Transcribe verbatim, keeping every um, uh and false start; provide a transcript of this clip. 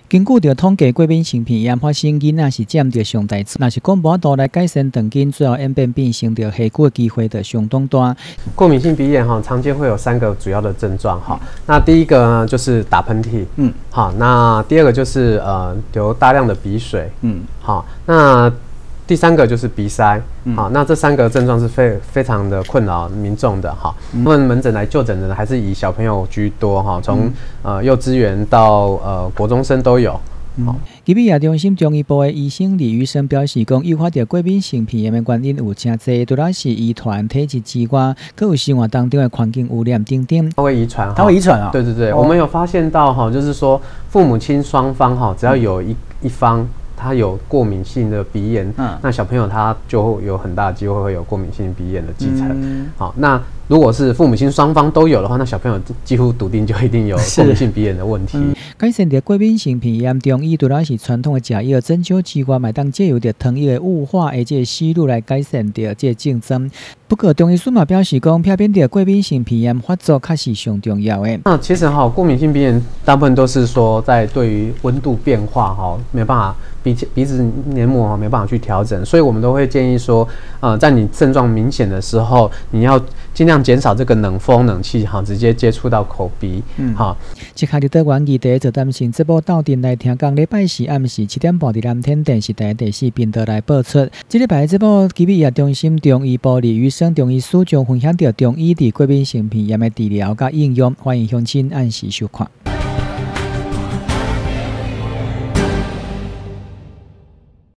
根据着统计，过敏性鼻炎发生囡仔是占着上大数，若是讲无度来改善长根，最后演变变成着下骨的机会就相当大。 过敏性鼻炎哈，常见会有三个主要的症状哈。那第一个呢就是打喷嚏，嗯，好，那第二个就是呃流大量的鼻水，嗯，好，那第三个就是鼻塞，嗯、好，那这三个症状是非非常的困扰民众的哈。他们门诊来就诊的还是以小朋友居多哈，从、嗯、呃幼稚园到呃国中生都有。 嗯，吉比亚中心中医部的医生李宇生表示，讲诱发着过敏性鼻炎的原因有真多，除了是遗传、体质之外，更有生活当中的环境污染等等。 它会遗传， 它会遗传啊？ 对对对，哦、我们有发现到哈，就是说父母亲双方哈，只要有一、嗯、一方他有过敏性的鼻炎，嗯、那小朋友他就有很大的机会会有过敏性鼻炎的继承。嗯、好，那如果是父母亲双方都有的话，那小朋友几乎笃定就一定有过敏性鼻炎的问题。嗯、 改善着过敏性鼻炎，中医除了是传统的食药针灸之外，嘛当借由着汤药的雾化的这个思路来改善着这个症状。不过，中医师嘛表示讲，避免着过敏性鼻炎发作，确实上重要的。 那其实哈，过敏性鼻炎大部分都是说在对于温度变化哈，没办法鼻鼻子黏膜哈没办法去调整，所以我们都会建议说，呃，在你症状明显的时候，你要尽量减少这个冷风冷气哈，直接接触到口鼻。嗯，好。 即刻就到元义第一座担心节目斗阵来听讲，礼拜四暗时七点半伫蓝天电视台第四频道来播出。这礼拜的节目，吉比亚中心中医部李宇生中医师将分享到中医伫过敏性鼻炎的治疗甲应用，欢迎乡亲按时收看。